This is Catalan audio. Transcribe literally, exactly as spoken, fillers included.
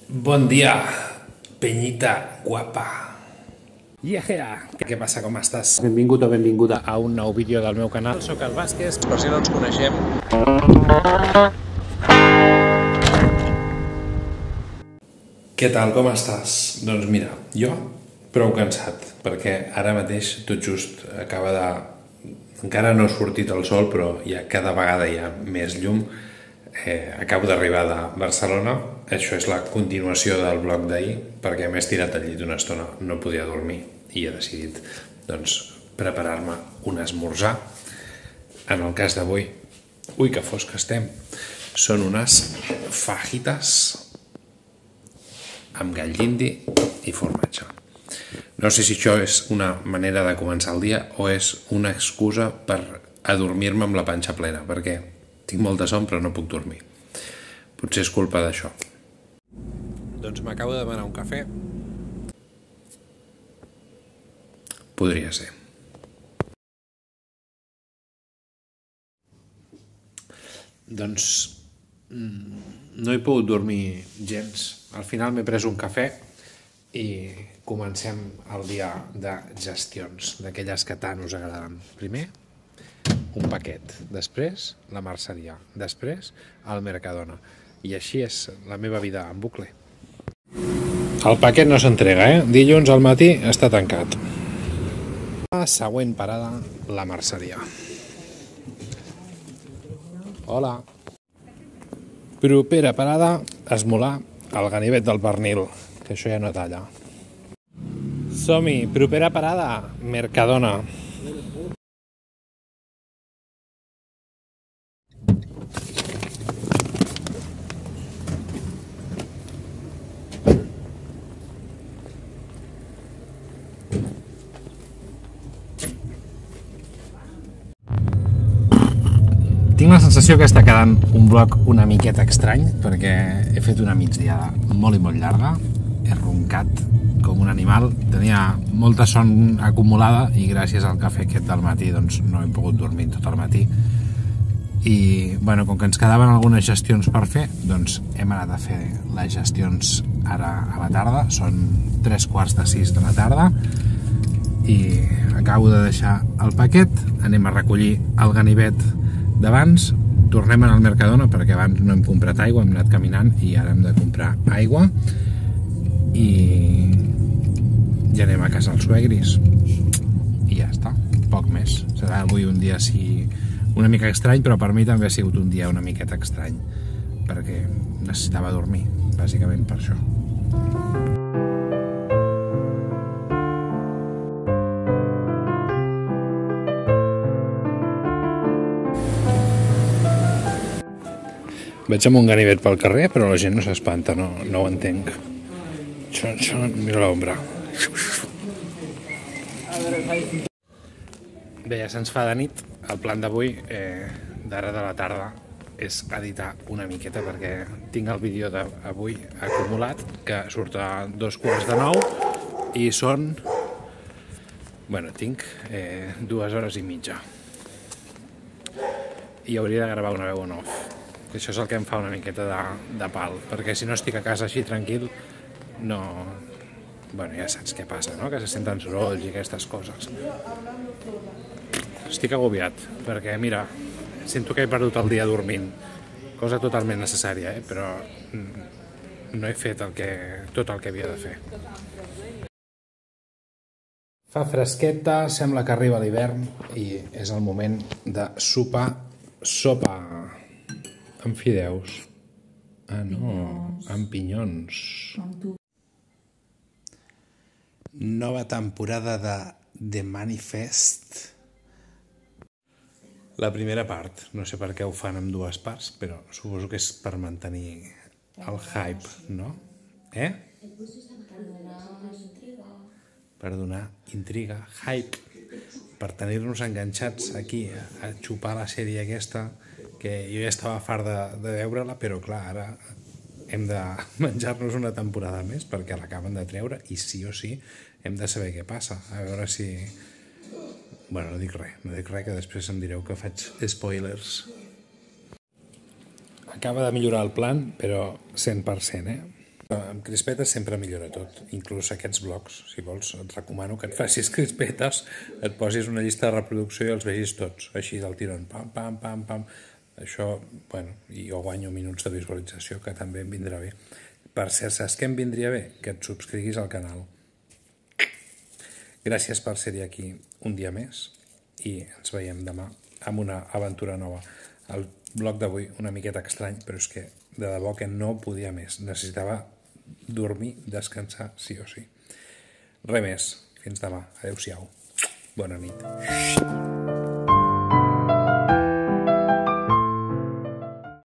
Bon dia, penyita guapa. Yeah! Què passa, com estàs? Benvingut o benvinguda A un nou vídeo del meu canal. Soc el Vázquez. Per si no ens coneixem. Què tal, com estàs? Doncs mira, jo prou cansat, perquè ara mateix tot just acaba de... Encara no ha sortit el sol, però ja cada vegada hi ha més llum. Eh, acabo d'arribar de Barcelona. Això és la continuació del vlog d'ahir, perquè m'he estirat al llit una estona, no podia dormir i he decidit doncs, preparar-me un esmorzar. En el cas d'avui, ui que fosc que estem, són unes fajitas amb gall d'indi i formatge. No sé si això és una manera de començar el dia o és una excusa per adormir-me amb la panxa plena, perquè tinc molta son però no puc dormir. Potser és culpa d'això. Doncs m'acabo de demanar un cafè. Podria ser. Doncs no he pogut dormir gens. Al final m'he pres un cafè i comencem el dia de gestions, d'aquelles que tant us agraden. Primer, un paquet, després la merceria, després el Mercadona. I així és la meva vida en bucle. El paquet no s'entrega, eh? Dilluns al matí està tancat. La següent parada, la merceria. Hola. Propera parada, esmolar el ganivet del pernil, que això ja no talla. Som-hi, propera parada, Mercadona. Tinc la sensació que està quedant un vlog una miqueta estrany, perquè he fet una migdiada molt i molt llarga, he roncat com un animal, tenia molta son acumulada i gràcies al cafè aquest del matí doncs, no he pogut dormir tot el matí. I bueno, com que ens quedaven algunes gestions per fer, doncs hem anat a fer les gestions ara a la tarda, són tres quarts de sis de la tarda, i acabo de deixar el paquet, anem a recollir el ganivet d'abans, tornem al Mercadona perquè abans no hem comprat aigua, hem anat caminant i ara hem de comprar aigua i ja anem a casa als suegris i ja està, poc més. Serà avui un dia sí, una mica estrany, però per mi també ha sigut un dia una miqueta estrany perquè necessitava dormir, bàsicament per això. Veig amb un ganivet pel carrer, però la gent no s'espanta, no, no ho entenc. Això, això, mira l'ombra. Bé, ja se'ns fa de nit. El plan d'avui, eh, d'ara de la tarda, és editar una miqueta, perquè tinc el vídeo d'avui acumulat, que surt a dos quarts de nou, i són... Bueno, tinc eh, dues hores i mitja. I hauria de gravar una veu en off. Això és el que em fa una miqueta de, de pal, perquè si no estic a casa així tranquil, no... Bueno, ja saps què passa, no? Que se senten sorolls i aquestes coses. Estic agobiat, perquè mira, sento que he perdut el dia dormint, cosa totalment necessària, eh? Però no he fet el que, tot el que havia de fer. Fa fresqueta, sembla que arriba l'hivern i és el moment de sopar sopa. Amb fideus. Ah, no, amb pinyons. Nova temporada de The Manifest. La primera part, no sé per què ho fan en dues parts, però suposo que és per mantenir el hype, no? Eh? Per donar intriga, hype, per tenir-nos enganxats aquí a xupar la sèrie aquesta, que jo ja estava fart de, de veure-la, però clar, ara hem de menjar-nos una temporada més perquè l'acaben de treure i sí o sí hem de saber què passa, a veure si... Bueno, no dic res, no dic res, que després em direu que faig spoilers. Acaba de millorar el plan, però cent per cent, eh? Amb crispetes sempre millora tot, inclús aquests blogs. Si vols, et recomano que et facis crispetes, et posis una llista de reproducció i els vegis tots, així del tirón, pam, pam, pam, pam. Això, bueno, i jo guanyo minuts de visualització, que també em vindrà bé. Per cert, saps què em vindria bé? Que et subscriguis al canal. Gràcies per ser-hi aquí un dia més i ens veiem demà amb una aventura nova. El blog d'avui una miqueta estrany, però és que de debò que no podia més. Necessitava dormir, descansar, sí o sí. Res més. Fins demà. Adéu-siau. Bona nit.